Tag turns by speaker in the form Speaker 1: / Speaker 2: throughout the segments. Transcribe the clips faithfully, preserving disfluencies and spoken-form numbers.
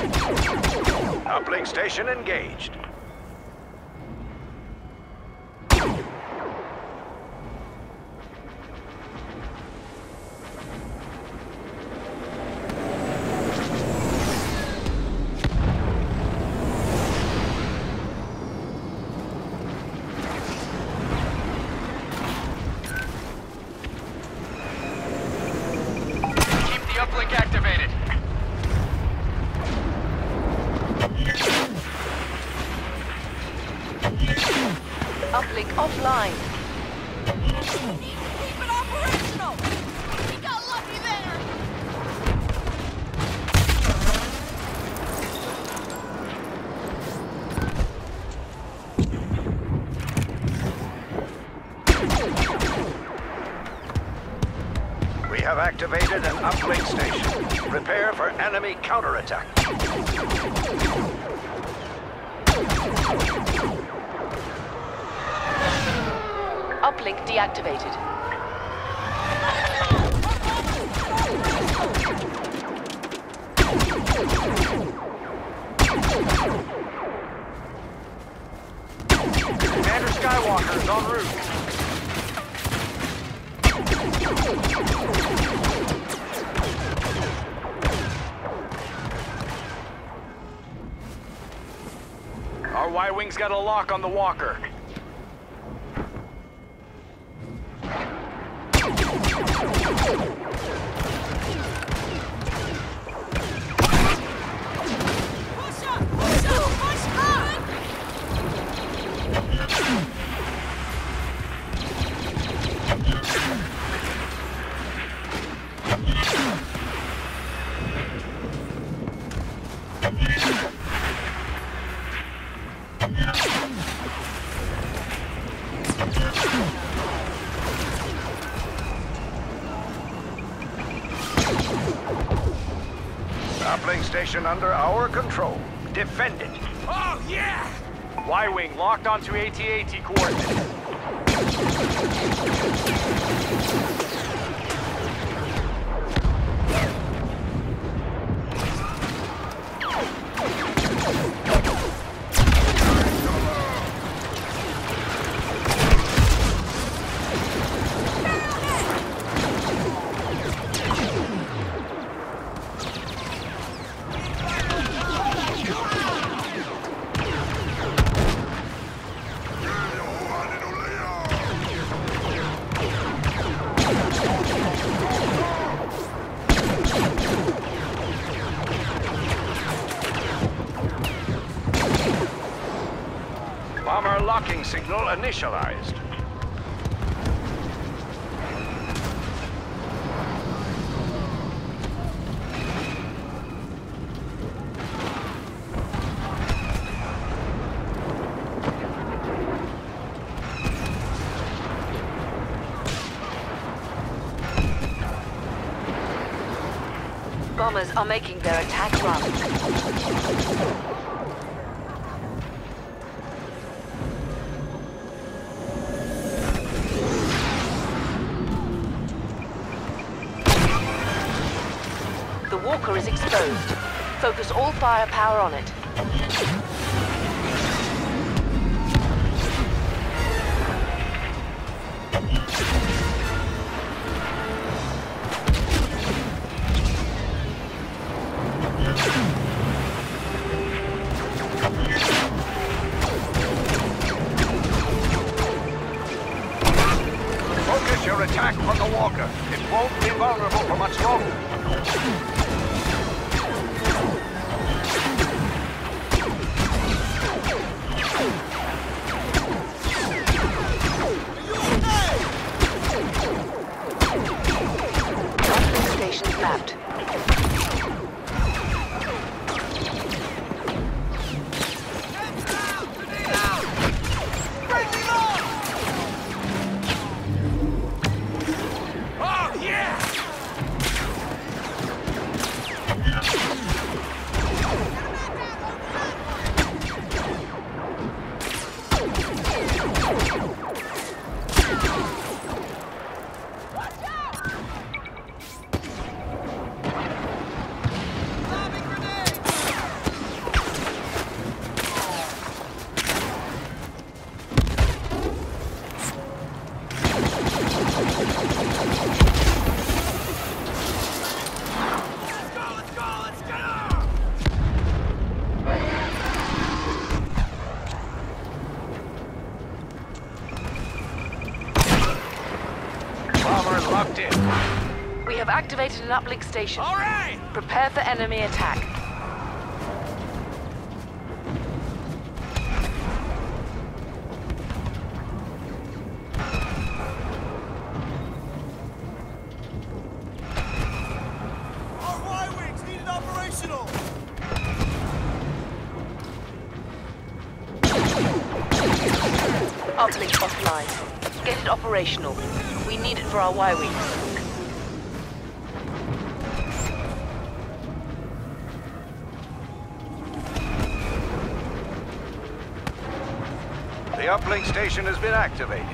Speaker 1: Uplink station engaged.
Speaker 2: Uplink activated.
Speaker 3: Uplink offline.
Speaker 4: Keep it operational! We got lucky there!
Speaker 1: We have activated an uplink station. Prepare for enemy counterattack.
Speaker 3: Uplink deactivated.
Speaker 2: Commander Skywalker is en route. Our Y-Wing's got a lock on the walker.
Speaker 4: Push up! Push up! Push up!
Speaker 1: Uplink station under our control. Defend it.
Speaker 2: Oh, yeah! Y-Wing locked onto A T A T coordinates.
Speaker 1: Bomber locking signal initialized.
Speaker 3: Bombers are making their attack run. The walker is exposed. Focus all firepower on it.
Speaker 1: Focus your attack on the walker. It won't be vulnerable for much longer.
Speaker 3: Stations mapped.
Speaker 2: Oh, yeah!
Speaker 3: activated an uplink station.
Speaker 2: All right!
Speaker 3: Prepare for enemy attack.
Speaker 5: Our Y-wings needed operational!
Speaker 3: Uplink offline. Get it operational. We need it for our Y-wings.
Speaker 1: The uplink station has been activated.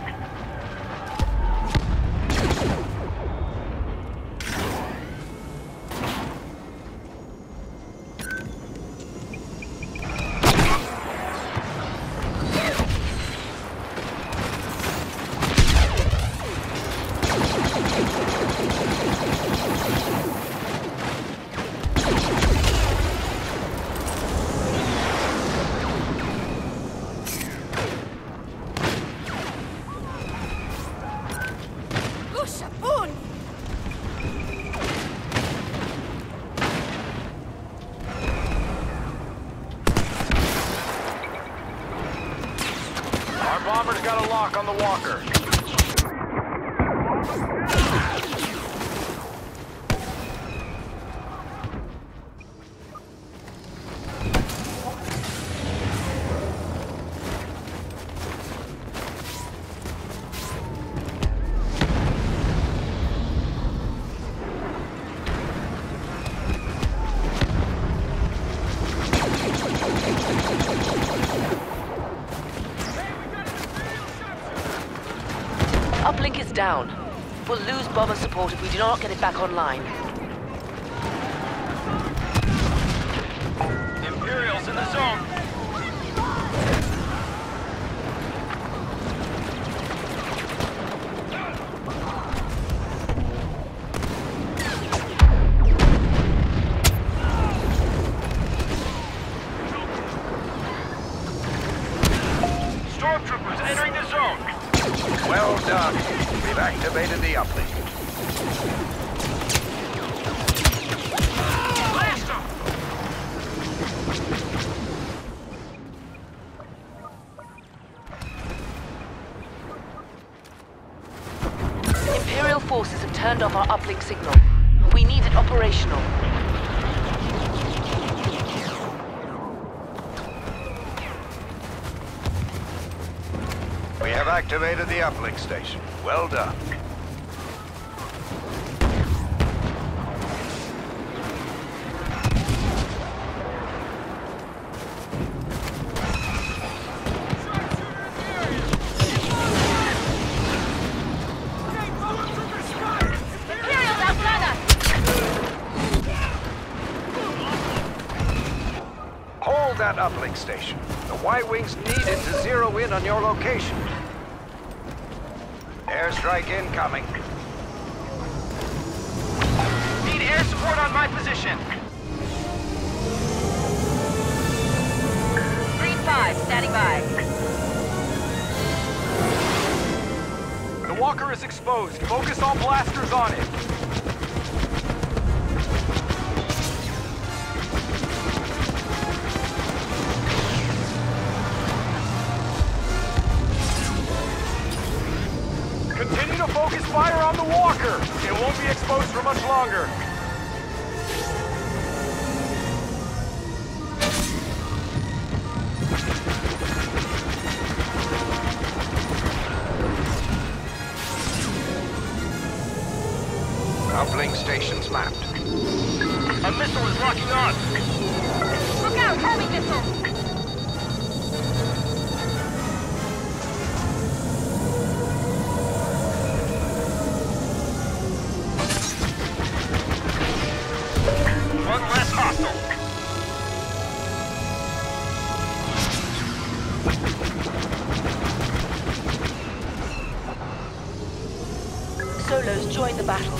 Speaker 2: Bomber's got a lock on the walker.
Speaker 3: Uplink is down. We'll lose bomber support if we do not get it back online.
Speaker 2: Imperials in the zone.
Speaker 1: Stormtroopers entering the zone. Well done. We've activated the uplink.
Speaker 2: Blast them!
Speaker 3: Imperial forces have turned off our uplink signal. We need it operational.
Speaker 1: We have activated the uplink station. Well done.
Speaker 4: Imperials outrun us!
Speaker 1: Hold that uplink station. The Y-wings need it to zero in on your location. Airstrike incoming.
Speaker 2: Need air support on my position.
Speaker 4: three five, standing by.
Speaker 2: The walker is exposed. Focus all blasters on it. Continue to focus fire on the walker. It won't be exposed for much longer.
Speaker 1: Uplink station's mapped.
Speaker 2: A missile is locking on.
Speaker 4: Look out, homing missile!
Speaker 2: One less hostile.
Speaker 3: Solos join the battle.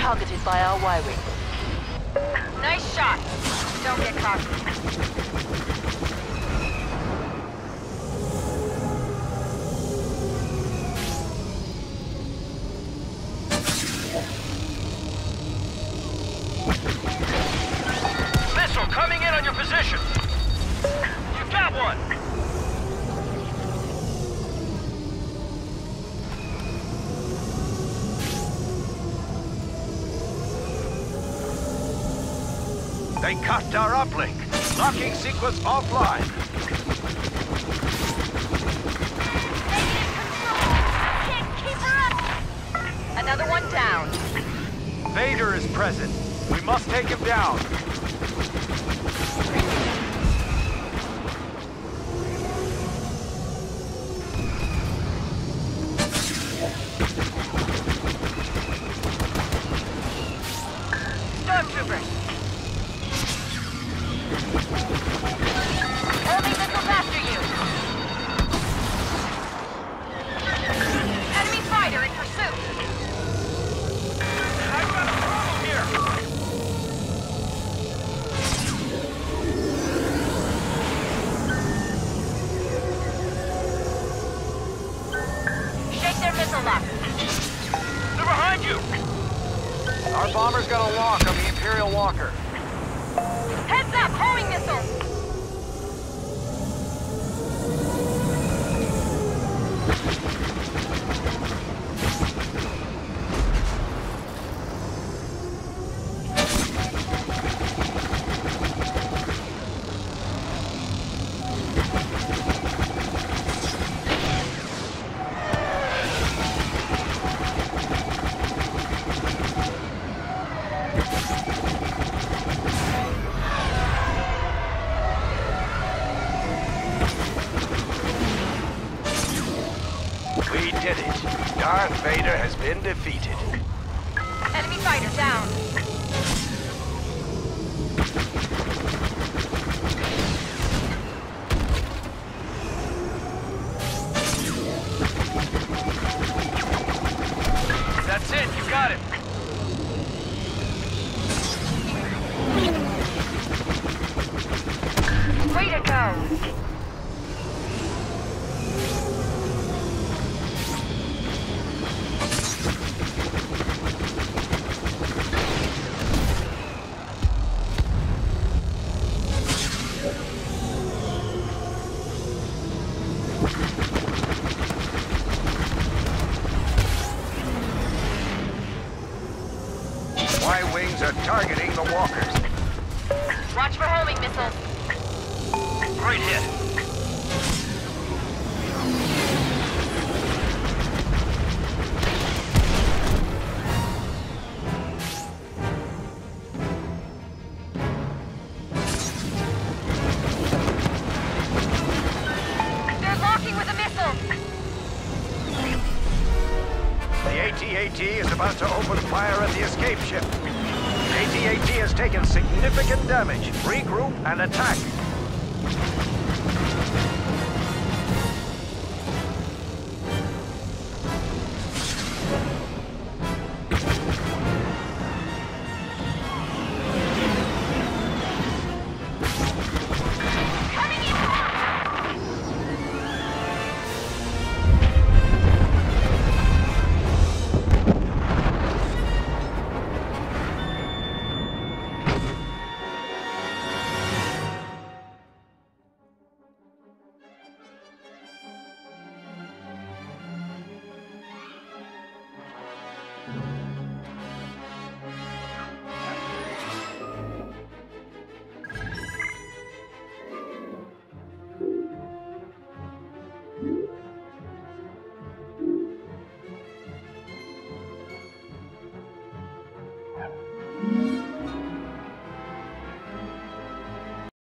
Speaker 3: targeted by our Y-wing.
Speaker 4: Nice shot. Don't get cocky.
Speaker 2: Missile coming in on your position. You've got one.
Speaker 1: They cut our uplink. Locking sequence offline.
Speaker 4: Keep her up.
Speaker 3: Another one down.
Speaker 2: Vader is present. We must take him down.
Speaker 3: Stormtroopers. Homing missiles after you.
Speaker 4: Enemy fighter in pursuit.
Speaker 2: I've got a problem here.
Speaker 3: Shake their missile lock.
Speaker 2: They're behind you. Our bomber's got a lock on the Imperial Walker.
Speaker 4: Heads up, homing missile.
Speaker 1: We did it. Darth Vader has been defeated.
Speaker 4: Enemy fighter down.
Speaker 2: That's it. You got it.
Speaker 4: Way to go.
Speaker 1: Y-wings are targeting the walkers.
Speaker 3: Watch for homing missiles.
Speaker 2: Great hit.
Speaker 4: They're locking with a missile.
Speaker 1: The A T A T is about to open fire at the escape ship. A T A T has taken significant damage. Regroup and attack.